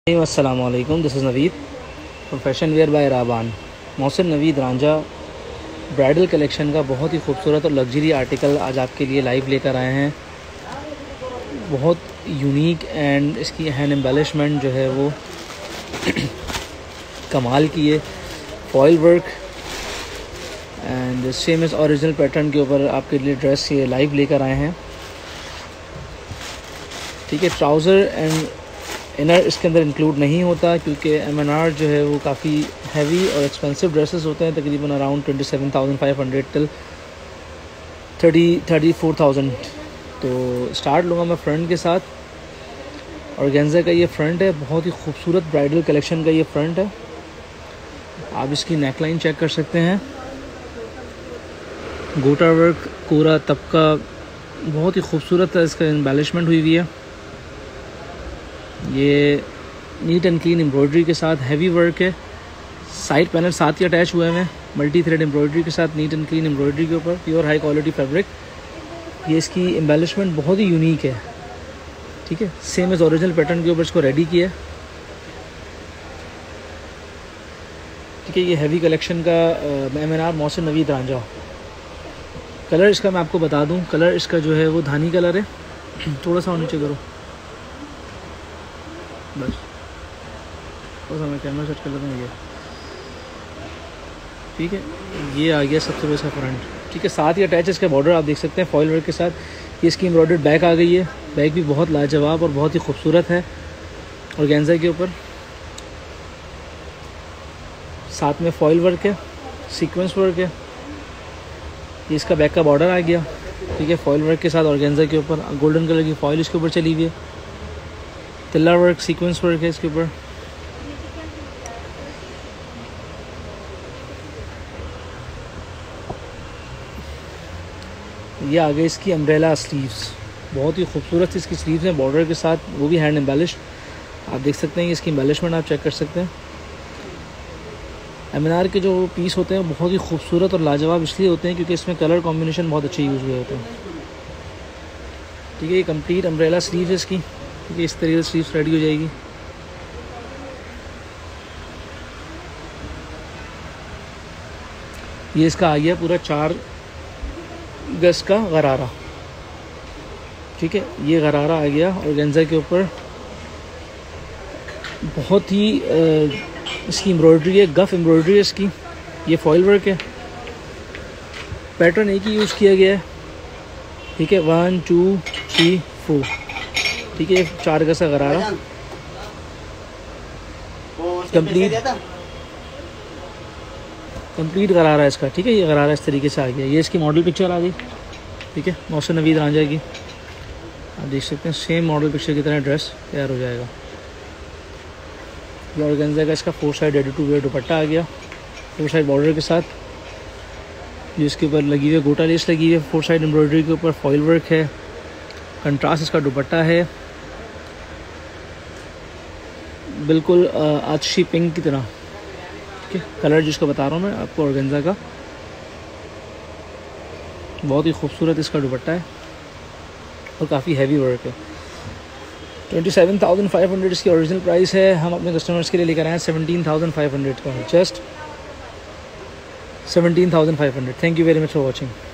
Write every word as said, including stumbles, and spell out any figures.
अस्सलामुअलैकुम, this is Naveed from fashion wear by Raban. Mohsin Naveed Ranjha bridal collection का बहुत ही खूबसूरत और लग्जरी आर्टिकल आज आपके लिए लाइव लेकर आए हैं। बहुत यूनिक एंड इसकी हैंड एम्बेलिशमेंट जो है वो कमाल की है। फॉयल वर्क एंड सेम इस ओरिजिनल पैटर्न के ऊपर आपके लिए ड्रेस ये लाइव लेकर आए हैं। ठीक है, ट्राउज़र एंड इनर इसके अंदर इंक्लूड नहीं होता क्योंकि एम एन आर जो है वो काफ़ी हैवी और एक्सपेंसिव ड्रेसेस होते हैं, तकरीबन around twenty seven thousand five hundred till thirty thirty four thousand. तो स्टार्ट लूँगा मैं फ्रंट के साथ। ऑर्गेन्जा का ये फ्रंट है, बहुत ही खूबसूरत ब्राइडल कलेक्शन का ये फ्रंट है। आप इसकी नेकलाइन चेक कर सकते हैं, गोटा वर्क कोरा तबका बहुत ही खूबसूरत है, इसका एम्बेलिशमेंट हुई हुई है। ये नीट एंड क्लीन एम्ब्रॉयडरी के साथ हैवी वर्क है। साइड पैनल साथ ही अटैच हुए हैं मल्टी थ्रेड एम्ब्रॉयडरी के साथ, नीट एंड क्लीन एम्ब्रॉयडरी के ऊपर प्योर हाई क्वालिटी फैब्रिक। ये इसकी एम्बेलिशमेंट बहुत ही यूनिक है। ठीक है, सेम एज ओरिजिनल पैटर्न के ऊपर इसको रेडी किया है। ठीक है, ये हैवी कलेक्शन का M N R Mohsin Naveed Ranjha. Colour इसका मैं आपको बता दूं, कलर इसका जो है वो धानी कलर है। थोड़ा सा नीचे करो बस, थोड़ा सा मैं कैमरा सेट कर लेता हूँ। ये ठीक है, ये आ गया सबसे पहले इसका फ्रंट। ठीक है, साथ ही अटैच इसका बॉर्डर आप देख सकते हैं फॉयल वर्क के साथ। ये इसकी एम्ब्रॉयडर्ड बैक आ गई है। बैक भी बहुत लाजवाब और बहुत ही खूबसूरत है ऑर्गेन्जा के ऊपर। साथ में फॉयल वर्क है, सीक्वेंस वर्क है। ये इसका बैक का बॉर्डर आ गया। ठीक है, फॉयल वर्क के साथ ऑर्गेन्जा के ऊपर गोल्डन कलर की फॉयल इसके ऊपर चली हुई है। तिल्ला वर्क सीक्वेंस वर्क है इसके ऊपर। ये आ गई इसकी अम्ब्रेला स्लीव्स, बहुत ही खूबसूरत इसकी स्लीव्स हैं बॉर्डर के साथ, वो भी हैंड एम्बेलिश। आप देख सकते हैं इसकी एम्बेलिशमेंट आप चेक कर सकते हैं। एम एन आर के जो पीस होते हैं बहुत ही खूबसूरत और लाजवाब इसलिए होते हैं क्योंकि इसमें कलर कॉम्बिनेशन बहुत अच्छे यूज़ हुए होते हैं। ठीक है, ये कंप्लीट अम्ब्रेला स्लीव है इसकी। ठीक है, इस तरीके से स्लीव्स रेडी हो जाएगी। ये इसका आ गया पूरा चार गज का गरारा। ठीक है, ये गरारा आ गया ऑर्गेन्जा के ऊपर। बहुत ही इसकी एम्ब्रॉयडरी है, गफ एम्ब्रॉयडरी है इसकी। ये फॉयल वर्क है, पैटर्न एक ही यूज़ किया गया है। ठीक है, वन टू थ्री फोर। ठीक है, चार गज का गरारा कंप्लीट कंप्लीट गरारा है इसका। ठीक है, ये गरारा इस तरीके से आ गया। ये इसकी मॉडल पिक्चर आ गई। ठीक है, मोहसिन नवीद रांझा की आप देख सकते हैं, सेम मॉडल पिक्चर की तरह ड्रेस तैयार हो जाएगा। ये ऑर्गेन्जा का इसका four side ready to wear dupatta आ गया, फोर साइड बॉर्डर के साथ। जो इसके ऊपर लगी हुई है गोटा लेस लगी हुई है, फोर साइड एम्ब्रॉयडरी के ऊपर फॉयल वर्क है। कंट्रास्ट इसका दुपट्टा है, बिल्कुल आतिशी पिंक की तरह। ठीक है, कलर जिसको बता रहा हूँ मैं आपको ऑर्गेन्जा का, बहुत ही खूबसूरत इसका दुपट्टा है और काफ़ी हैवी वर्क है। Twenty seven thousand five hundred इसकी ओरिजिनल प्राइस है। हम अपने कस्टमर्स के लिए लेकर आए हैं सेवनटीन थाउजेंड फाइव हंड्रेड का, just seventeen thousand five hundred. Thank you very much for watching.